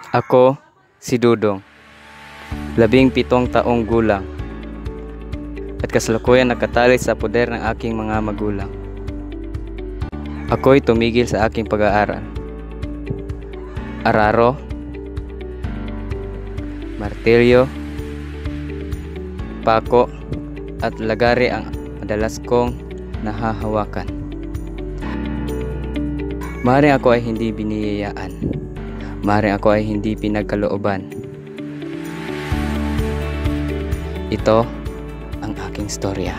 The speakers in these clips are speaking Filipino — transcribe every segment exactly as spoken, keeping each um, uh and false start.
Ako, si Dudong, labing pitong taong gulang, at kasalukuyan nakatali sa poder ng aking mga magulang. Ako'y tumigil sa aking pag-aaral. Araro, martilyo, pako, at lagari ang madalas kong nahahawakan. Maaaring ako ay hindi biniyayaan. Maaaring ako ay hindi pinagkalooban. Ito ang aking storya.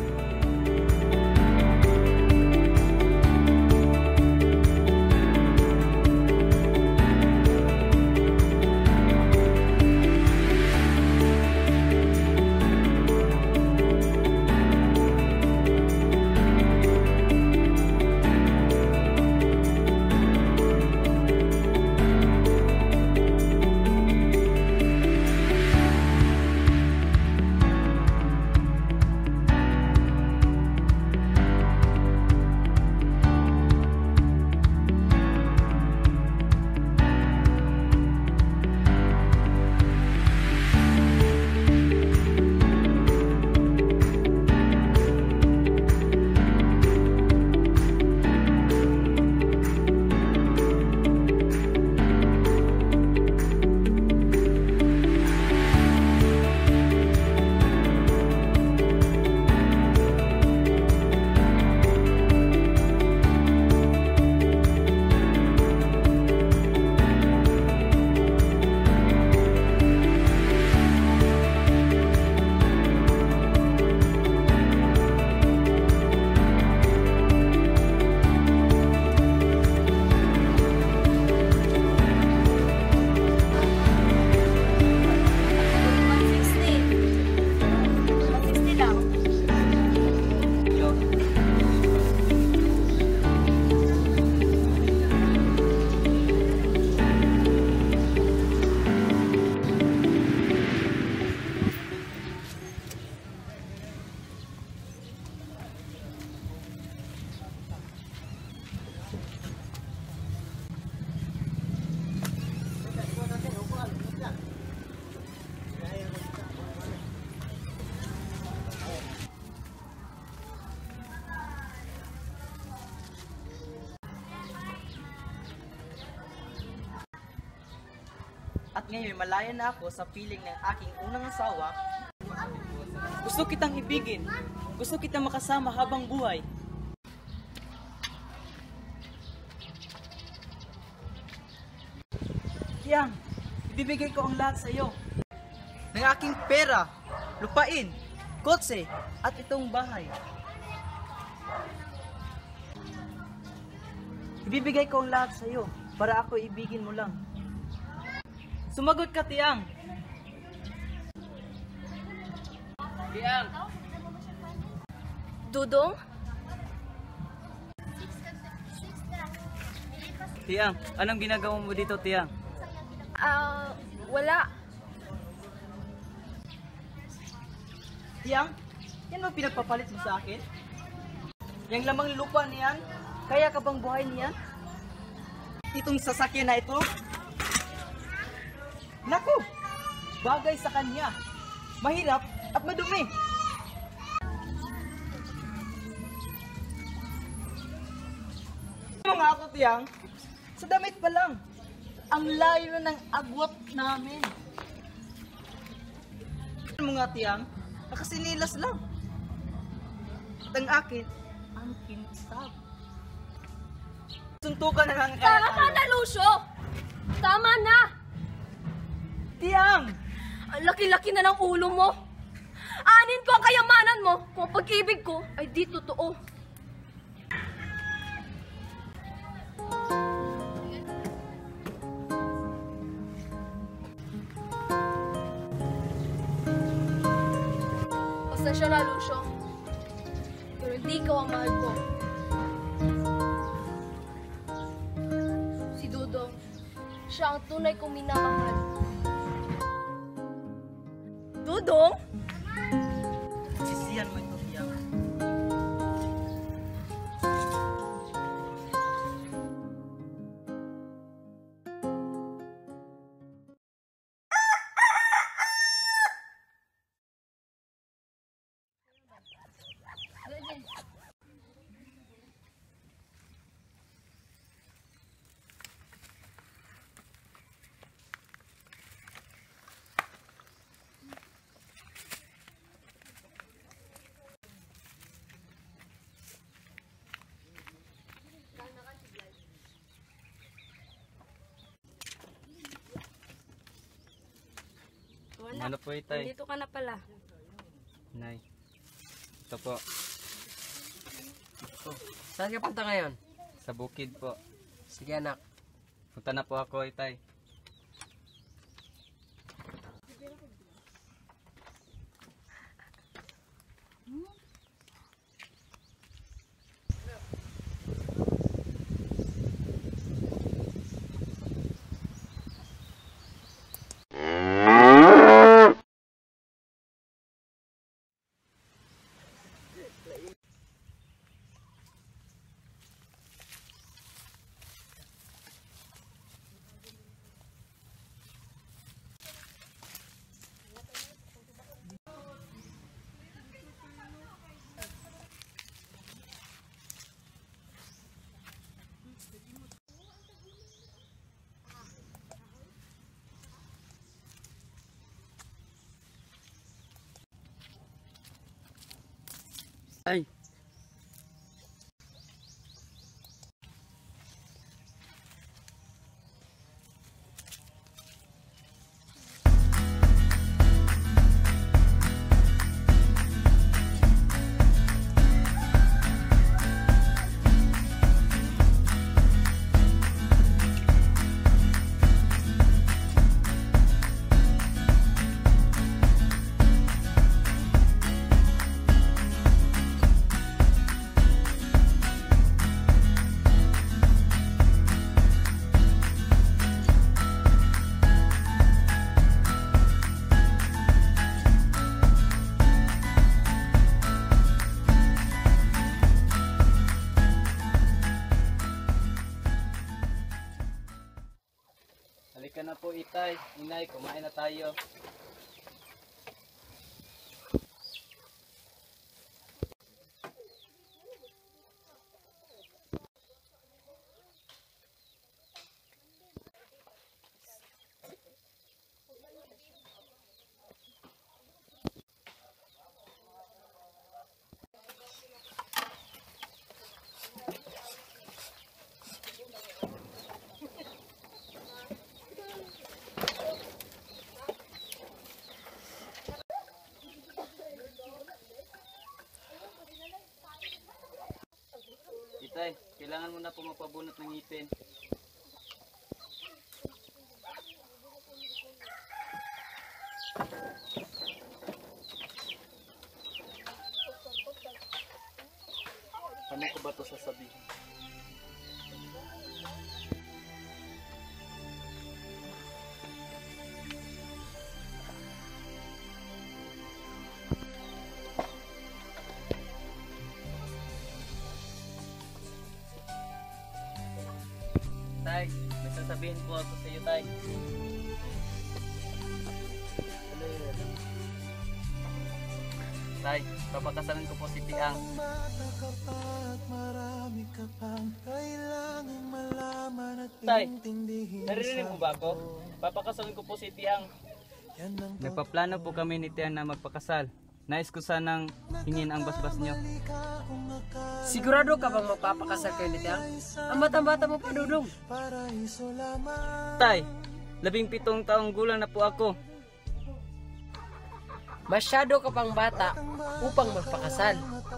At ngayon, malaya na ako sa piling ng aking unang asawa. Gusto kitang ibigin. Gusto kitang makasama habang buhay. Tiyang, ibibigay ko ang lahat sa iyo. Ng aking pera, lupain, kotse, at itong bahay. Ibibigay ko ang lahat sa iyo para ako ibigin mo lang. Sumagot ka, Tiyang. Tiyang. Dudong? Tiyang, anong ginagawa mo dito, Tiyang? Ah, uh, wala. Tiyang, yan ba pinagpapalit mo sa akin? Yang lamang lupa niyan, kaya ka bang buhay niyan? Itong sasakyan na ito? Naku! Bagay sa kanya. Mahirap at madumi. Ano nga ako, Tiyang? Sa damit pa lang. Ang layo na ng agwat namin. Ano mo nga, Tiyang? Nakasinilas lang. At ang akin, ang kinsab. Suntukan na lang kaya Tama na, Lucio! Tama na! Tiyang! Ang laki-laki na ng ulo mo. Anin ko ang kayamanan mo kung ang pag-ibig ko ay di totoo. Pasensya na, Lucio. Pero hindi ikaw ang mahal ko. Si Dudong, siya ang tunay kong minamahal. Dudong? Sisiyan mo ito, Tiyang. Ano po itay? Dito ka na pala. Nay. Ito po. Oh, saan ka punta ngayon? Sa bukid po. Sige anak. Punta na po ako itay. Ay. Halika na po itay. Inay, kumain na tayo. Itay, kailangan mo na po magpabunot ng ngipin. Paano ko ba ito sasabihin? Tay, may sasabihin po ako sa iyo, Tay. Tay, papakasalan ko po si Tiang. Tay, naririnig mo ba ako? Papakasalan ko po si Tiang. Nagpaplano po kami ni Tiang na magpakasal. Nais ko sanang hingin ang basbas niyo. Sigurado ka bang magpapakasal kayo ni Tiang? Ang batang-bata mo pa, Dudong. Tay, labing pitong taong gulang na po ako. Masyado ka pang bata upang magpakasal.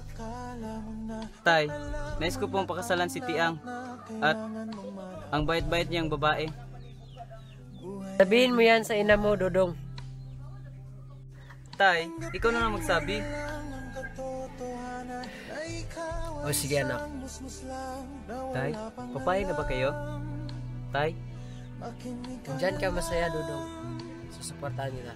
Tay, nais ko pong pakasalan si Tiang. At ang bait-bait niyang babae. Sabihin mo yan sa ina mo, Dudong. Tay, ikaw na lang magsabi. O sige anak. Tay, papayag na ba kayo? Tay? Kung dyan ka masaya, Dudong, susuportahan kita.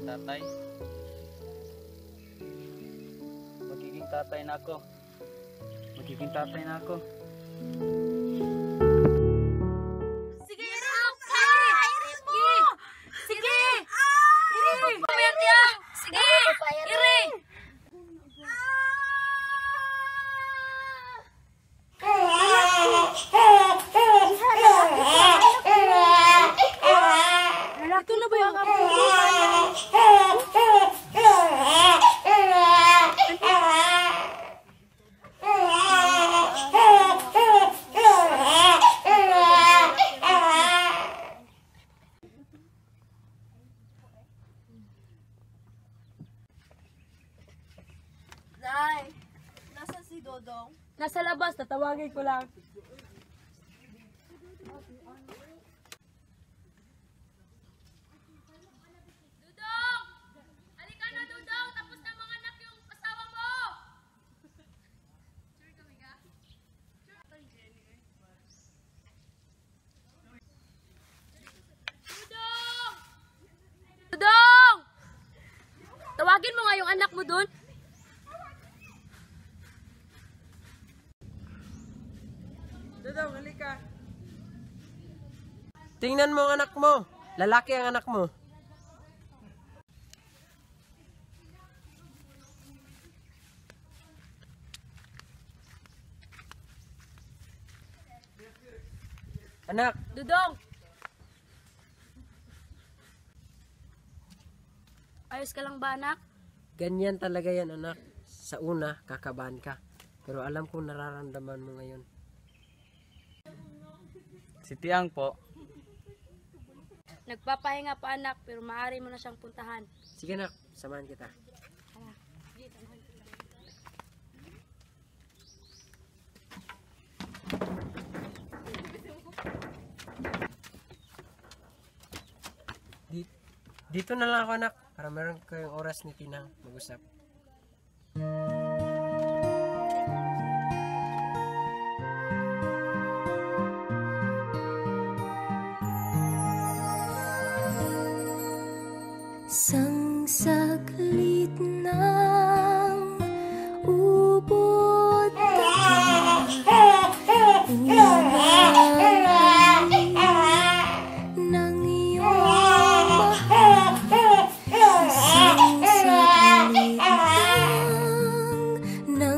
tatay. Magiging tatay na ako. Magiging tatay na ako. Sige, Rock! Iri mo! Sige! Iri! Pwerte ah! Sige! Iri! Ito na ba yung apo? Nay, nasa si Dodong? Nasa labas, tatawagin ko lang. Dudong! Halika na, Dudong! Tapos na mga anak yung asawa mo! Sure kami ka? Dudong! Dudong! Tawagin mo nga yung anak mo dun. Dudong, halika. Tingnan mo ang anak mo. Lalaki ang anak mo. Anak, Dudong! Ayos ka lang ba, anak? ganyan talaga yan anak. Sa una, kakabahan ka. Pero alam kong nararamdaman mo ngayon. Si Tiang po. Nagpapahinga pa, anak, pero maaari mo na siyang puntahan. Sige anak, samahan kita. Di- Dito na lang ako anak, para meron kayong oras ni Tinang mag-usap. Sang saglit ng ubod ng iyong mahal. Sang saglit lang ng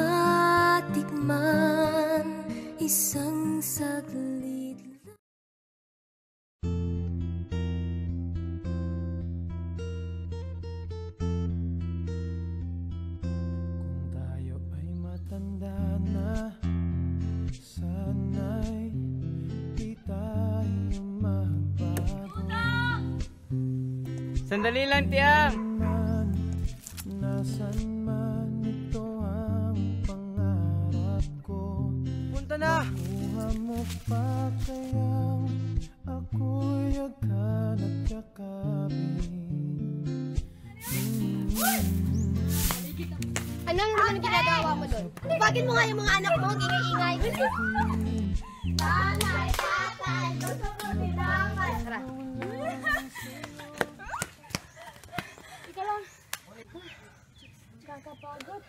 matikman. Isang saglit lang. Kung tayo ay matanda na, sana'y di tayo magbago. Sandali lang, Tiang! Man, nasan man ito ang pangarap ko. Punta na! Kuha mo pa kayang ako'y agad at yakapin. Anong naman ang ginagawa mo doon? Tawagin mo nga yung mga anak mo, ang ingay-ingay. Nanay, tatay, gusto ko tinapay. Tara. Ika lang. Kakapagod.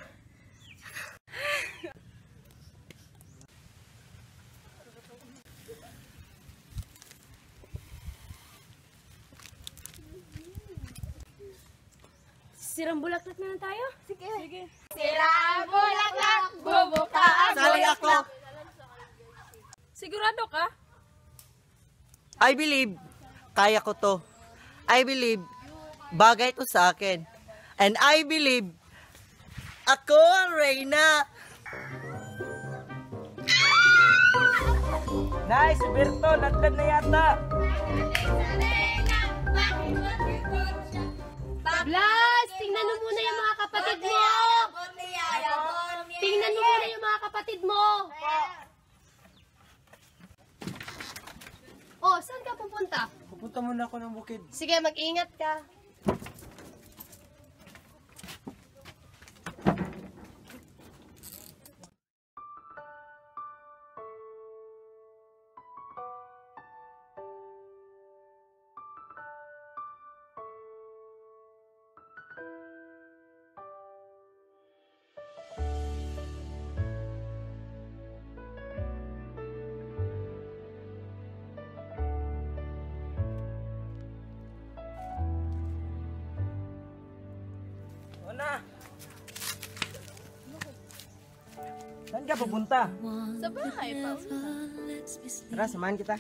Sirang bulaklak na lang tayo? Sige. Sige. Sirang bulaklak, bubuka ang Sali ako. Sigurado ka? I believe, kaya ko to. I believe, bagay to sa akin. And I believe, ako ang reyna. Nice, Berto, ladlad na yata. Blas! Tingnan mo muna yung mga kapatid mo! Tingnan mo muna yung mga kapatid mo! Oh, saan ka pupunta? Pupunta muna ako ng bukid. Sige, mag-ingat ka. Saan ka pupunta? Sa bahay pa. Tara, samahan kita.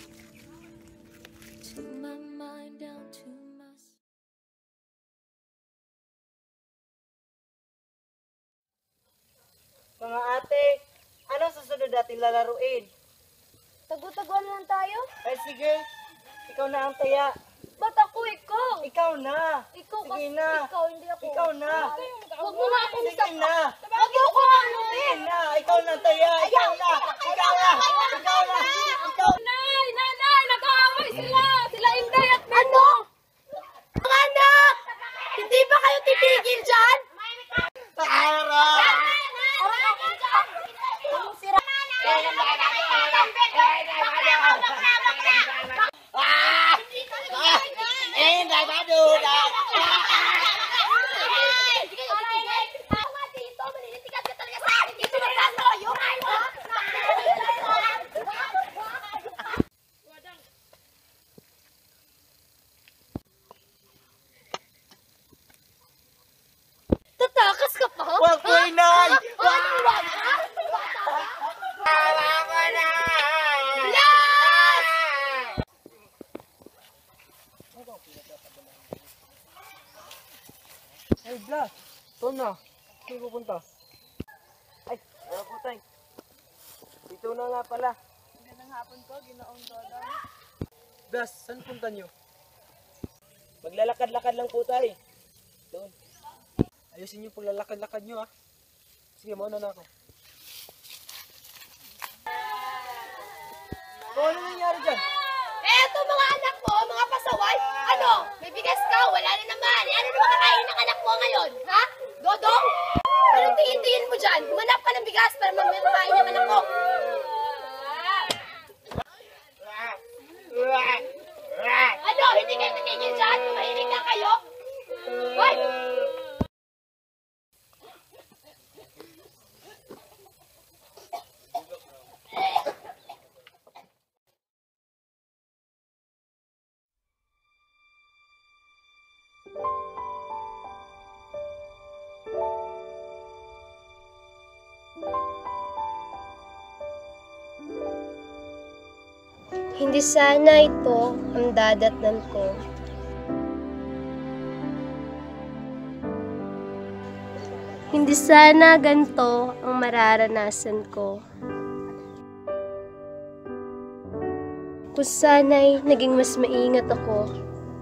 Mga ate, anong susunod natin lalaruin? Tagu-taguan lang tayo. Ay sige, ikaw na ang taya. Ba't ako ikaw? Ikaw na. Ikaw Sige kasi na. ikaw, hindi ako. Ikaw na. Huwag mo nga akong Sige na. Huwag mo ako ano Sige na. Ikaw na taya. Ikaw na. Ikaw na. Ikaw na. Ikaw na. Nay! Nanay! Nag-aaway sila! Sila Inday at Ano? Mga anak! Hindi ba kayo titigil dyan? Tara! Eh, nabado na! Tatakas ka pa? Wag ko, inay! Wag! Wag! Tawa ko na! Ay, Blas! Ito na. Saan pupunta? Ay, ano po tayo? Dito na nga pala. Magandang hapon ko, ginoong Dodong. Blas, saan punta nyo? Maglalakad-lakad lang po tayo. Doon. Ayusin yung paglalakad-lakad nyo ah. Sige, mauna na ako. So, ano nangyari dyan? Eh, ito mga anak mo, mga pasaway. Ano? May bigas ka? Wala na naman. Eh, ano naman kakain ng anak mo ngayon? Ha? Dodong? Anong tingin-tingin mo dyan? Humanap ka ng bigas para mamirahain yung anak mo. Ano? Hindi kayo titigil dyan? Mahilig na kayo? Hoy! Hindi sana ito ang dadatnan ko. Hindi sana ganito ang mararanasan ko. Kung sana'y naging mas maingat ako.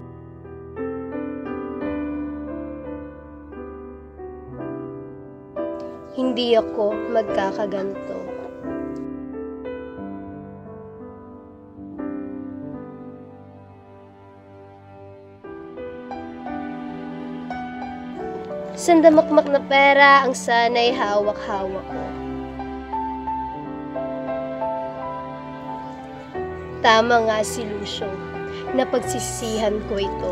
Hindi ako magkakaganto. Sandamakmak na pera ang sana'y hawak-hawak ko. Tama nga si Lucio, na pagsisihan ko ito.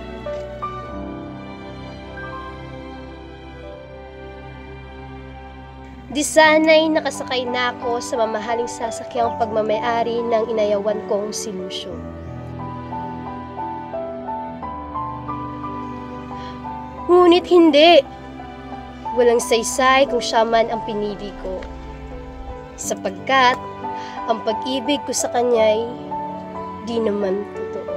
Di sana'y nakasakay na ako sa mamahaling sasakyang pagmamayari ng inayawan kong si Lucio. Ngunit hindi. Walang saysay kung siya man ang pinili ko. Sapagkat, ang pag-ibig ko sa kanya'y di naman totoo.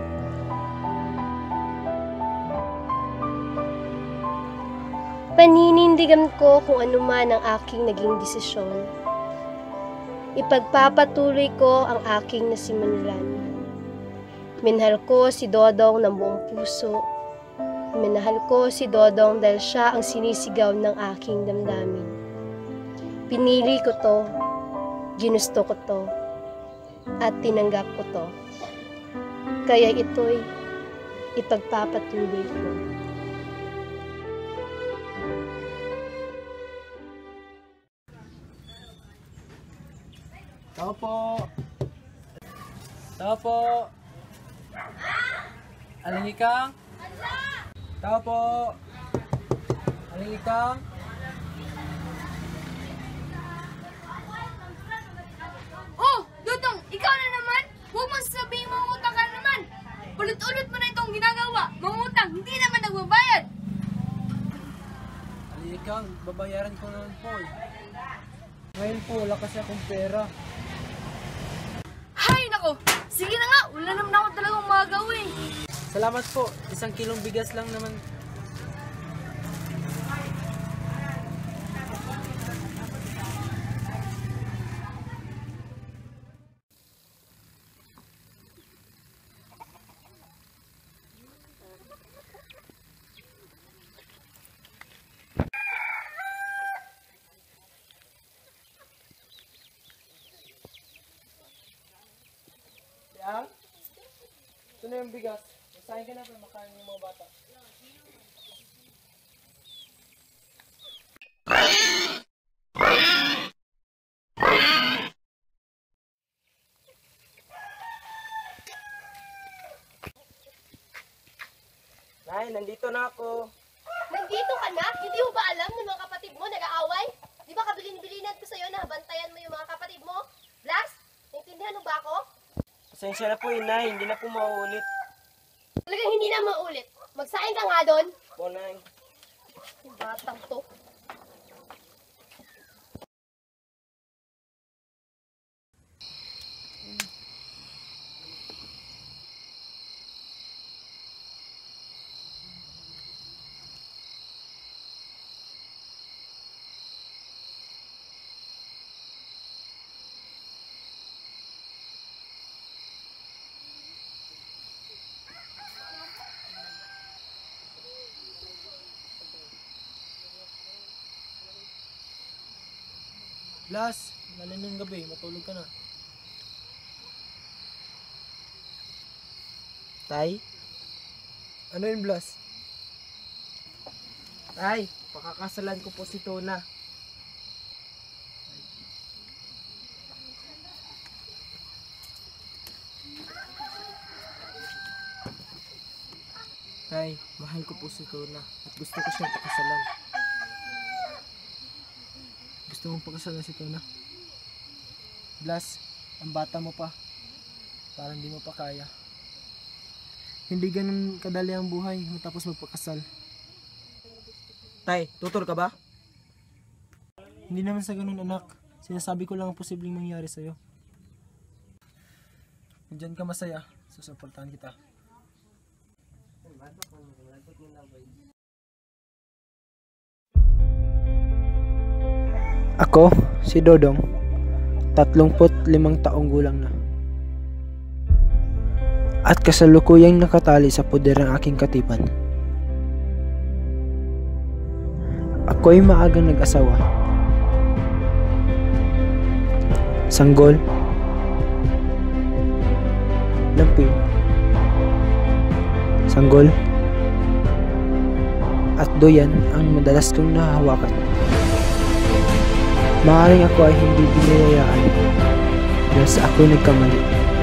Paninindigan ko kung ano man ang aking naging desisyon. Ipagpapatuloy ko ang aking nasimulan. Minahal ko si Dodong ng buong puso. Minahal ko si Dodong dahil siya ang sinisigaw ng aking damdamin. Pinili ko to, ginusto ko to, at tinanggap ko to. Kaya ito'y ipagpapatuloy ko. Tao po! Tao po! Aling ikang? Tao po! Aling ikang? Oh! Dodong! Ikaw na naman! Huwag mo sasabihin mangutang ka naman! Ulit-ulit mo na itong ginagawa! Mangutang! Hindi naman nagbabayad! Aling ikang, babayaran ko naman po eh. Ngayon po, wala kasi akong pera. Hay nako! Sige na nga, wala naman ako talagang magagawin. Salamat po, isang kilong bigas lang naman. Yang? Ito na yung bigas. Masahin ka na para makain yung mga bata. Nay, nandito na ako. Nandito ka na? Hindi mo ba alam na mga kapatid mo nag-aaway? Di ba kabilin-bilinan ko sa'yo na bantayan mo yung mga kapatid mo? Blas, naintindihan mo ba ako? Pasensya na po, Inay. Hindi na po mauulit. Talagang hindi na maulit. Magsain ka nga doon. Po, Nay. Yung batang to. Blas, malam ng gabi. Matulog ka na. Tay? Ano yun, Blas? Tay, pakakasalan ko po si Tona. Tay, mahal ko po si Tona at gusto ko siyang pakasalan. Gusto mong pakasalan si Tona? Blas, ang bata mo pa. Parang hindi mo pa kaya. Hindi ganun kadali ang buhay matapos magpakasal. Tay, tutor ka ba? Hindi naman sa ganun, anak. Sinasabi ko lang ang posibleng mangyari sa'yo. Kung dyan ka masaya, susuportahan kita. Ako, si Dodong, tatlumput limang taong gulang na. At kasalukuyang nakatali sa puder ng aking katipan. Ako'y maagang nag-asawa. Sanggol, lamping, sanggol, at doyan ang madalas kong nahahawakan. Maaaring ako ay hindi binayayaan dahil sa ako'y nagkamali.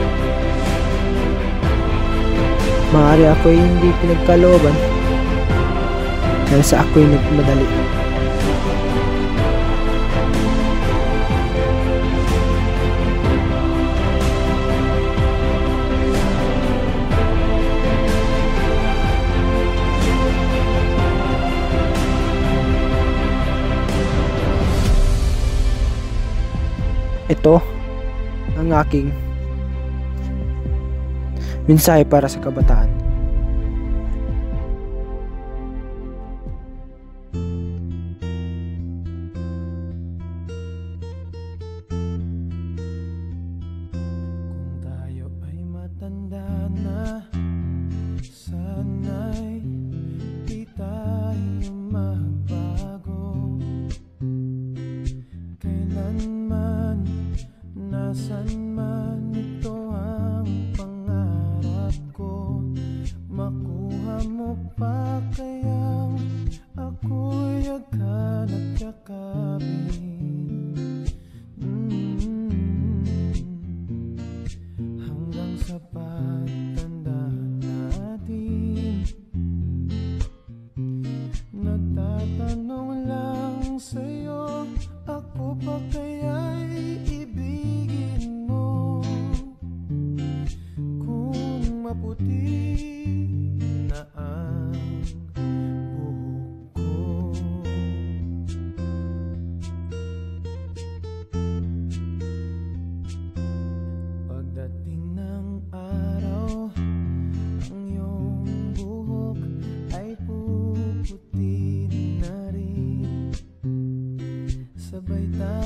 Maaari ako ay hindi pinagkalooban dahil sa ako'y nagmadali. Ito ang aking mensahe para sa kabataan. Kung tayo ay matanda na, sana'y di tayo magbago. Kailanman, nasan man, ito ang pangarap ko. sabay tayo